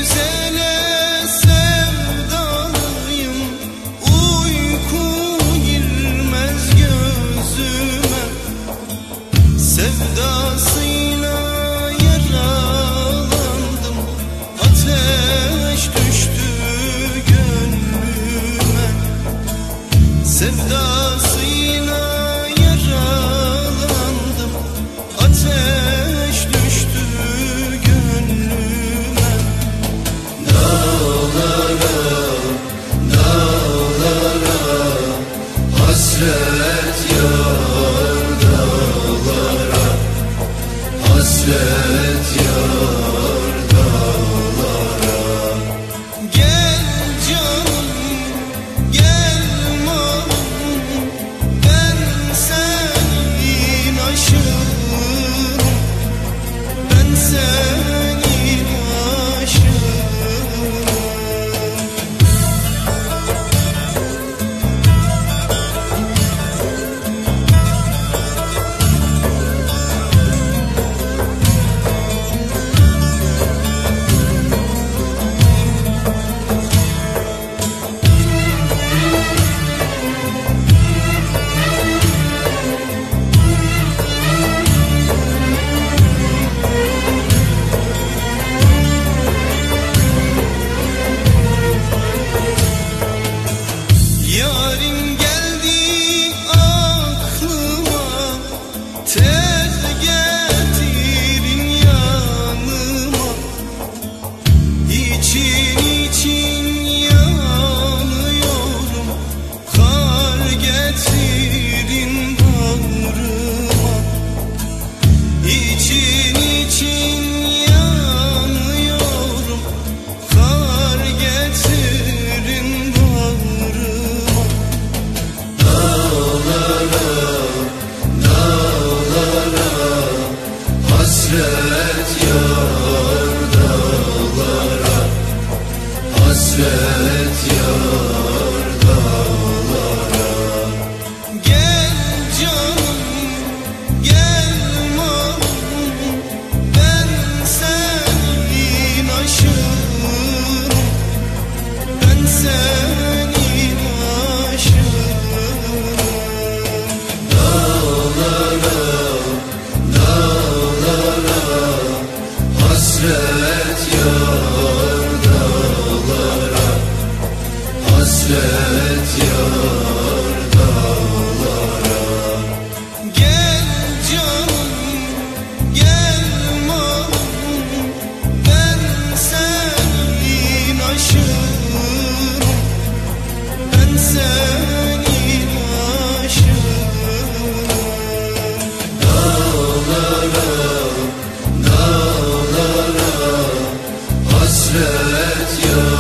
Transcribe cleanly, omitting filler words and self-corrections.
güzele sevdalıyım, uyku girmez gözüme. Sevdasıyla yaralandım, ateş düştü gönlüme. Sevdasıyla yaralandım, ateş düştü gönlüme. Dağlara, dağlara hasret yar, dağlara hasret yar, dağlara. Gel canım, gel malım, ben senin aşığım, ben senin aşığım. Yarın geldi aklıma, tez getirin yanıma. İçin için yanıyorum, kar getirin bağrıma. İçin için yanıyorum, kar getirin bağrıma. Dağlara, dağlara hasret yar, dağlara hasret yar, dağlara. Gel canım, gel malım, ben senin aşığım, ben senin aşığım. Dağlara, dağlara hasret yar, dağlara hasret yar, dağlara. Gel canım, gel malım, ben senin aşığım, ben senin aşığım. Dağlara, dağlara hasret yar,